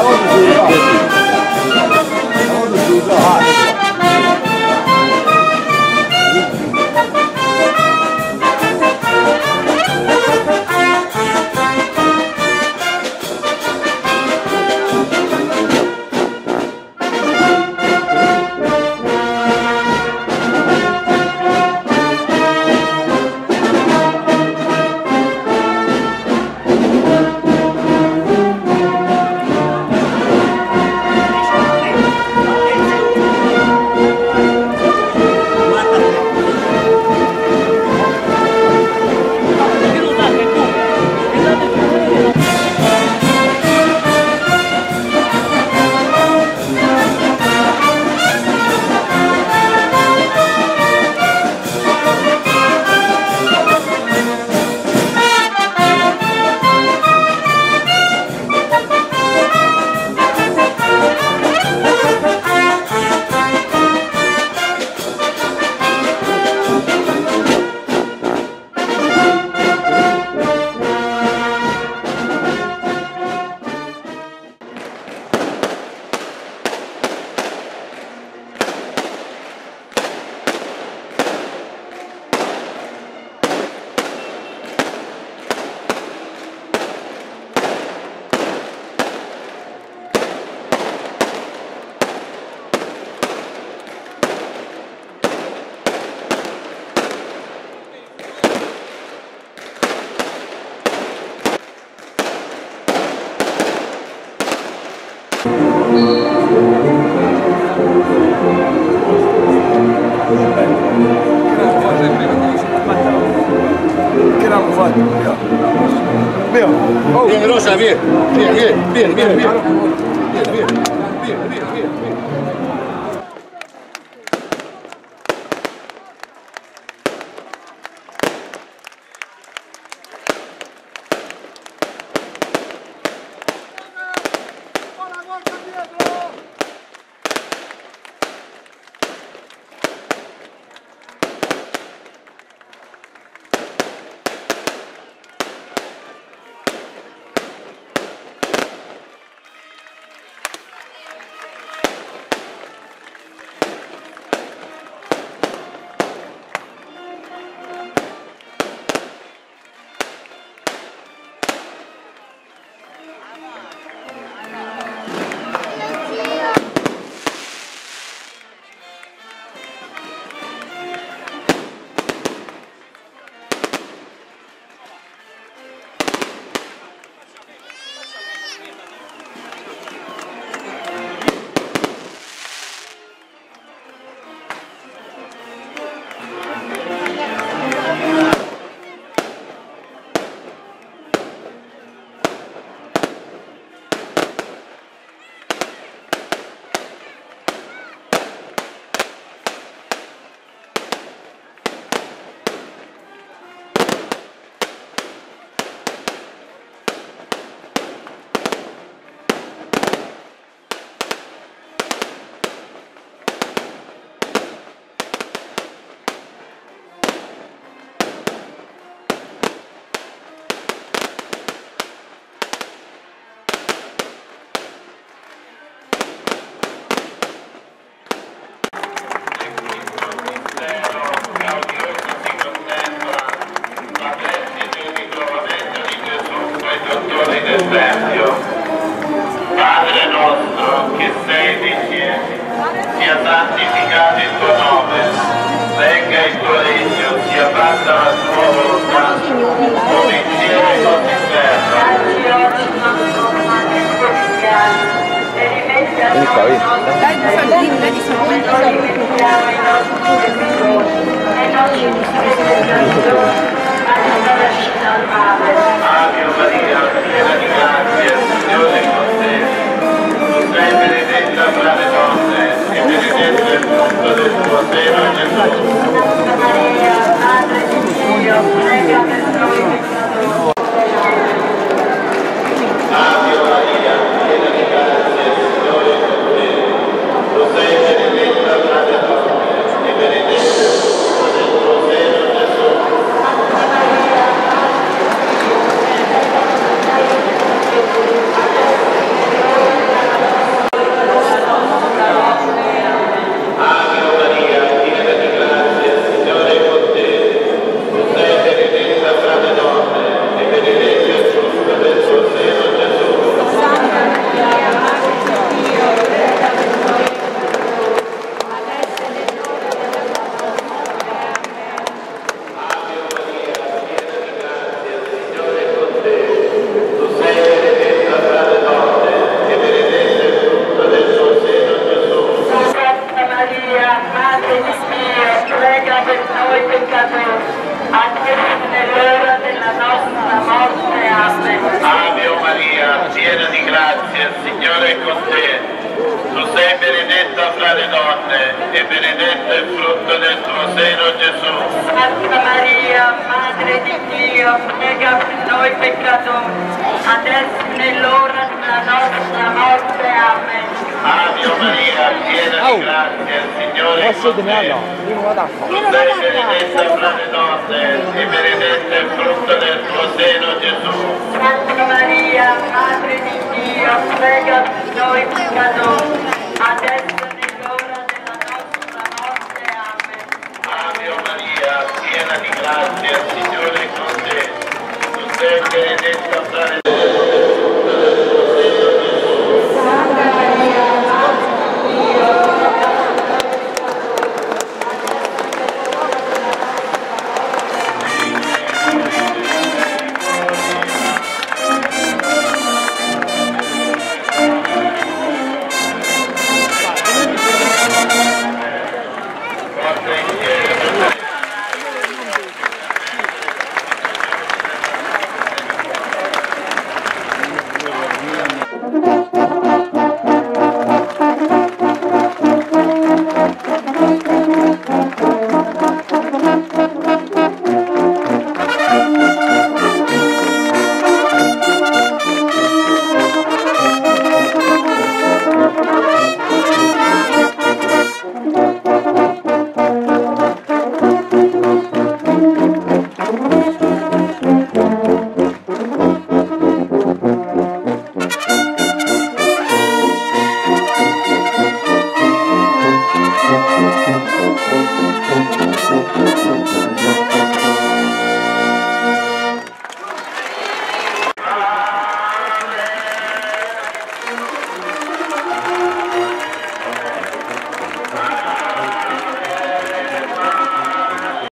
Vieni Rosa, vieni, vieni, vieni. Padre nostro che sei nei cieli, sia santificato il tuo nome, venga il tuo regno, sia fatta la tua volontà, come in cielo e così in terra. Vieni qua, vieni. Dai di soldini, dai di soldini. Ave Maria, piena di grazia, il Signore è con te. Tu sei benedetta fra le donne e benedetto è il frutto del tuo seno, Gesù. Maria, Madre di Dio, prega per noi peccatori. Ave Maria, piena di grazia, il Signore è con te. Tu sei benedetta fra le donne e benedetto è il frutto del tuo seno, Gesù. Maria, Madre di Dio, prega per noi peccatori. fra le donne e benedetto è il frutto del tuo seno, Gesù. Santa Maria, Madre di Dio, prega per noi peccatori, adesso e nell'ora della nostra morte. Amen. Ave Maria, piena di grazia, il Signore è con te. Tu sei benedetta fra le donne e benedetto è il frutto del tuo seno, Gesù. Santa Maria, Madre di Dio, prega per noi peccatori, adesso e nell'ora della nostra morte. Amen. Ave Maria, piena di grazia, il Signore è con te. Tu sei benedetta fra le